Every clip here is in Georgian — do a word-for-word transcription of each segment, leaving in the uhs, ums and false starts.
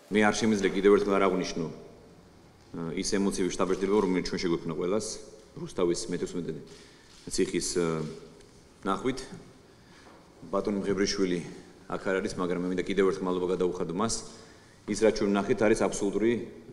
მე არ შემიძლია კიდევ ერთხელ არ აღვნიშნო ის ემოციური შთაბეჭდილება, რომელიც ჩვენ შეგვექმნა ყველას რუსთავის მეთექვსმეტე ციხის ნახვით. ბატონი მღებრიშვილი აქ არ არის, მაგრამ მე მინდა კიდევ ერთხელ მადლობა გადაუხადო მას. ის რაც ჩვენ ნახეთ არის აბსოლუტური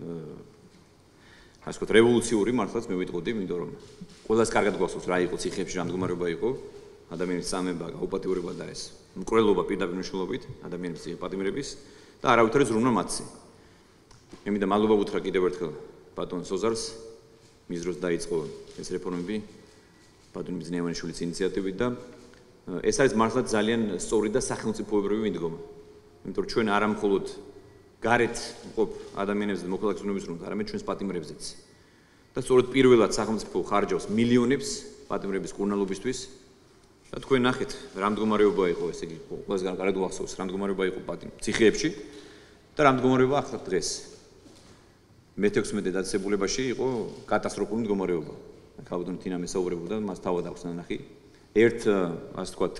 ასე ვთქვათ რევოლუციური მართლაც მე ვიტყოდი, იმიტომ რომ ყველას კარგად გვახსოვს რა იყო ციხეებში, რა მდგომარეობა იყო, ადამიანის წამება, გაუპატიურება და ეს მკვლელობა პირდაპირ მნიშვნელობით ადამიანის ციხე პატიმრების და არავითარი ზრუნვა მათზე. მე მინდა მადლობა უთხრა კიდევ ერთხელ ბატონ სოზარს, მის დროს დაიწყო ეს რეფორმები ბატონი ბრძნიავანიშვილის ინიციატივით და ეს არის მართლაც ძალიან სწორი და სახელმწიფოებრივი მიდგომა. იმიტომ რომ ჩვენ არა მხოლოდ გარეთ მყოფ ადამიანებს და მოქალაქე ზრუნვების რომ არამედ ჩვენს პატიმრებზეც. და სწორედ პირველად სახელმწიფო ხარჯავს მილიონებს პატიმრების კურნალობისთვის. და თქვენ ნახეთ რა მდგომარეობა იყო, ესე იგი, ყველასგან კარგად გვახსოვს რა მდგომარეობა იყო პატიმ ციხეებში და რა მდგომარეობა ახლა დღეს. მეთექვსმეტე დაწესებულებაში იყო კატასტროფული მდგომარეობა. ქალბატონი თინა მესაუბრებოდა, მას თავად აქვს ნანახი. ერთ ასე ვთქვათ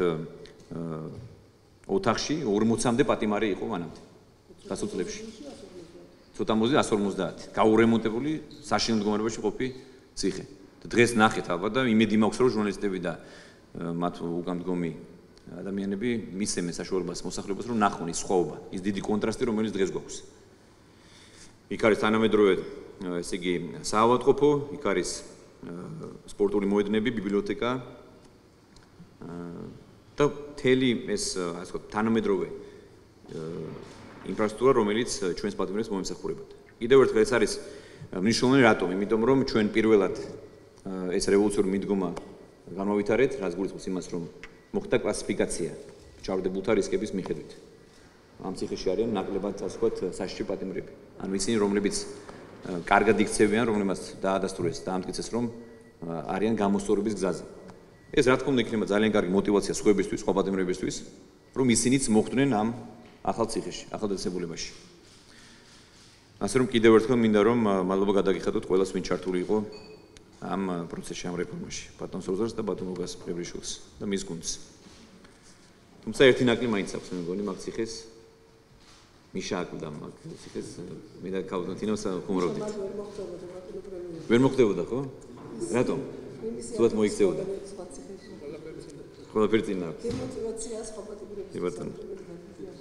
ოთახში ორმოცამდე პატიმარი იყო მანამდე. გასულ წლებში. ცოტა მოზე εκατს ორმოცდაათი. გაურემონტებული საშინელ მდგომარეობაში ყოფი ციხე. და დღეს ნახეთ ალბათ და იმედი მაქვს რომ ჟურნალისტები და მათ უგამდგომი ადამიანები მისცემენ საშუალებას მოსახლეობას რომ ნახონ ის სხვაობა, ის დიდი კონტრასტი რომელიც დღეს გვაქვს. იქ არის თანამედროვე, ესე იგი, საავადმყოფო, იქ არის სპორტული მოედნები, ბიბლიოთეკა და მთელი ეს, ასე ვთქვათ, თანამედროვე ინფრასტრუქტურა, რომელიც ჩვენს პატიმრებს მომემსახურებოდა. კიდევ ერთხელ ეს არის მნიშვნელოვანი რატომ? იმიტომ რომ ჩვენ პირველად ეს რევოლუციური მიდგომა განვავითარეთ, რაც გულისხმობს იმას, რომ მოხდა კლასიფიკაცია ჩავარდებულთა რისკების მიხედვით. ამ ციხეში არიან ნაკლებად, ასე ვთქვათ, საშიში პატიმრები. ანუ ისინი, რომლებიც კარგად იქცევიან, რომლებმაც დაადასტურეს, დაამტკიცეს, რომ არიან გამოსწორების გზაზე. ეს რა თქმა უნდა იქნება ძალიან კარგი мотиваცია სხვებისთვის, სხვა პატიმრებისთვის, რომ ისინიც მოხვდნენ ამ ახალ ციხეში, ახალ დაწესებულებაში. ასე რომ კიდევ ერთხელ მინდა რომ მადლობა გადაგიხადოთ ყველას, ვინ ჩართული იყო ამ პროცესში, ამ რეფორმაში, ბატონ სოზარს და ბატონ ოგას მღებრიშვილს და მის გუნდს. თუმცა ერთი ნაკლი მაინც აქვს მე მგონი მაგ ციხეს მიშა აკვდა მაგ ციხეს მე და ქალბატონ თინოს ხუმრობდით. ვერ მოხდებოდა ხო? რატომ? თუნდაც მოიქცეოდა. ყველაფერი წინ აქვს. დემოტივაცია სხვა პატიმრების.